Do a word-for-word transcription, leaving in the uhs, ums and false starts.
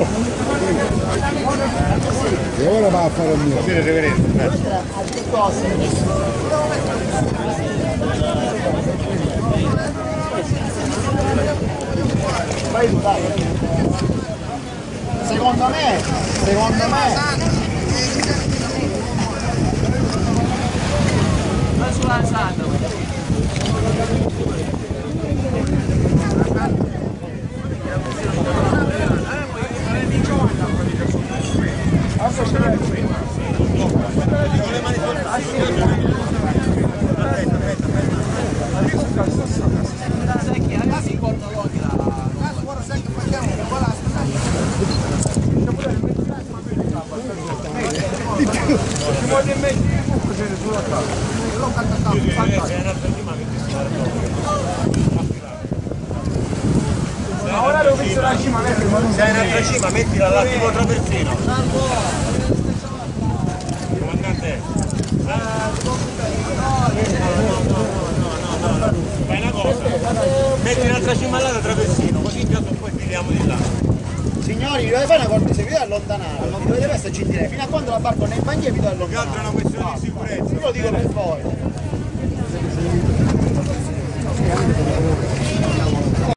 E ora va a fare il mio. Sì, reverendo. Secondo me, secondo me sulla alzata. Ora devo visto la cima, se hai un'altra cima mettila all'attimo traversino. Comandante. Fai una cosa, metti un'altra cima all'altro traversino, così in caso poi filiamo di là. Signori, vi dovete fare una cortesia, vi dovete allontanare, non dovete essere gentili, fino a quando la barca non è in banchina vi dovete allontanare. Che altro è una questione di sicurezza. Io lo dico per voi.